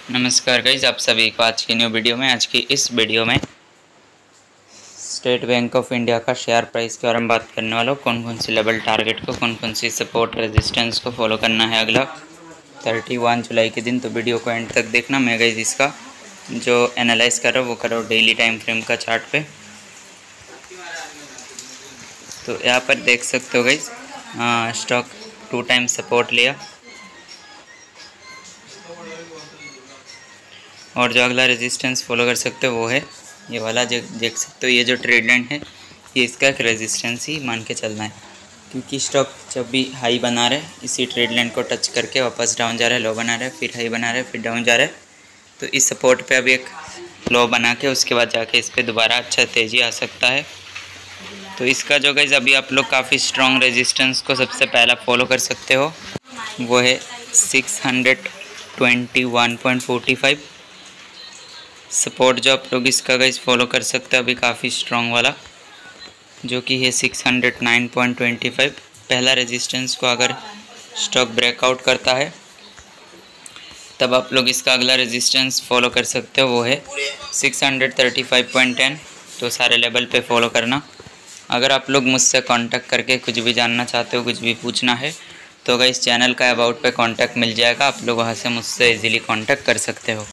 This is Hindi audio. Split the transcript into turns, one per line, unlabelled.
नमस्कार गाइज, आप सभी को आज की न्यू वीडियो में। आज की इस वीडियो में स्टेट बैंक ऑफ इंडिया का शेयर प्राइस के बारे में बात करने वाला हूँ। कौन कौन सी लेवल टारगेट को, कौन कौन सी सपोर्ट रेजिस्टेंस को फॉलो करना है अगला 31 जुलाई के दिन। तो वीडियो को एंड तक देखना। मैं गाइज इसका जो एनालाइज कर रहा हूँ वो कर रहा हूँ डेली टाइम फ्रेम का चार्ट पे। तो यहाँ पर देख सकते हो गाइज, स्टॉक 2 टाइम सपोर्ट लिया और जो अगला रेजिस्टेंस फॉलो कर सकते हो वो है ये वाला। जो देख सकते हो, ये जो ट्रेड लाइन है ये इसका एक रेजिस्टेंस ही मान के चलना है, क्योंकि स्टॉक जब भी हाई बना रहे इसी ट्रेड लाइन को टच करके वापस डाउन जा रहा है, लो बना रहा है, फिर हाई बना रहा है, फिर डाउन जा रहा है। तो इस सपोर्ट पे अभी एक लो बना के उसके बाद जाके इस पर दोबारा अच्छा तेज़ी आ सकता है। तो इसका जो गाइस अभी आप लोग काफ़ी स्ट्रॉन्ग रेजिस्टेंस को सबसे पहला फॉलो कर सकते हो वो है 621.45। सपोर्ट जो आप लोग इसका गाइस फॉलो कर सकते हैं अभी काफ़ी स्ट्रॉन्ग वाला, जो कि है 609.25। पहला रेजिस्टेंस को अगर स्टॉक ब्रेकआउट करता है तब आप लोग इसका अगला रेजिस्टेंस फॉलो कर सकते हो वो है 635.10। तो सारे लेवल पे फॉलो करना। अगर आप लोग मुझसे कांटेक्ट करके कुछ भी जानना चाहते हो, कुछ भी पूछना है, तो गाइस चैनल का अबाउट पे कांटेक्ट मिल जाएगा। आप लोग वहाँ से मुझसे इजीली कांटेक्ट कर सकते हो।